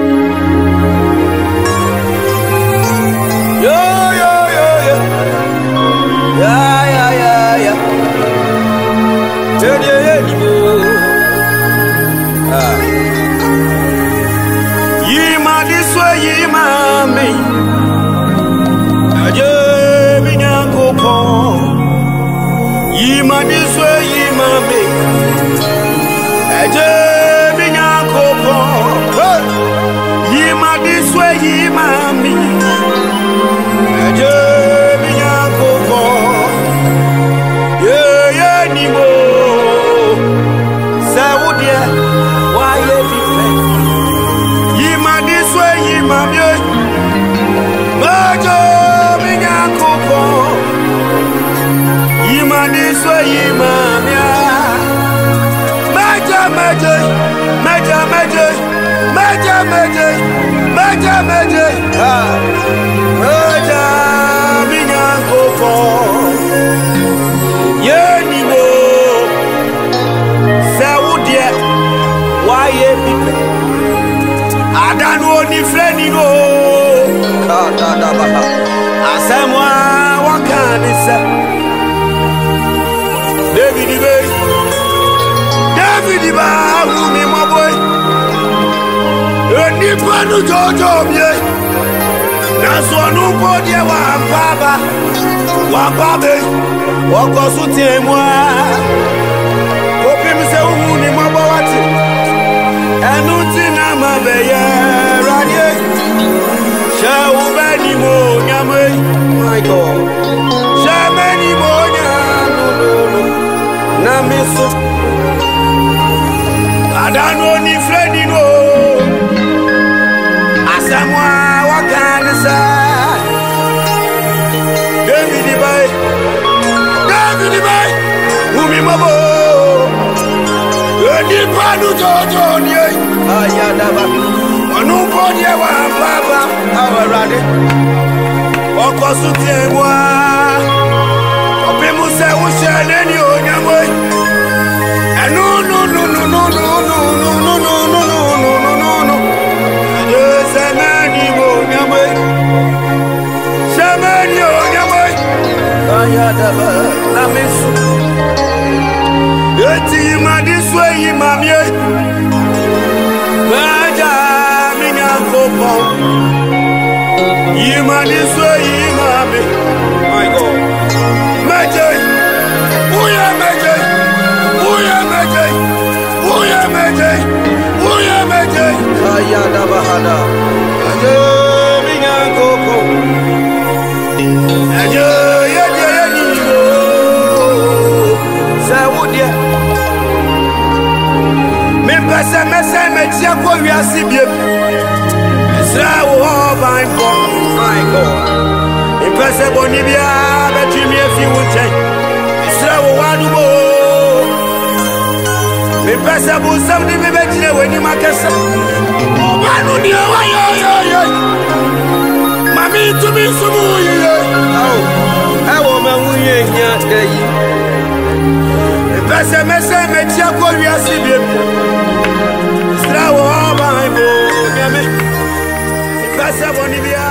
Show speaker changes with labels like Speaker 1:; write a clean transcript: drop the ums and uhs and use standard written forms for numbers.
Speaker 1: Yi Madesoa Yi Ma Me, aje binyankopo. Yi Madesoa Yi Ma Me, aje binyankopo. Yi Madesoa Yi Ma Me, aje binyankopo. Yeah ni mo, sa wudie wa ye bife. Yi Madesoa Yi Ma Me, majo binyankopo. Yi Madesoa Yi Ma Me, maja maja maja maja maja maja maja maja maja binyankopo. Ye ni mo, sa wudie wa ye bipe. Adanu oni freni no da baha asemwa wakanisa David ba umi mo boy eni panu jojo bie na so nu podie wa baba wako suti emwa opim se hu ni mo bo wati enu ti na mabeye radie Shall many more nyame, my God. Shall many more nyame, na miso. Adano ni freni no. Asamwa wakanisa. David bay, umi mabo. Edi panu jojo ni ayadaba. Onu podie wa baba awarade okosu tiemwa opimu se wo shele ni onyamo enu no semani mo onyamo semani onyamo ayadaba na mesu eti Yi Madesoa Yi Ma Me Yi Madesoa Yi Ma Me, my God. Maje, uya maje, uya maje, uya maje, uya maje. Ayada bahada, aje binyankopo, aje ye ni mo. Zawudia, me pese me tia ko wiase biem. My God, if I say Bonibia, bet you me if you would take one more. If I say something, maybe when you make us, oh, I don't know. Mammy, to me, so oh, I want my way. If I say, Messam, it's your curiosity. Straw, my boy, Bonibia.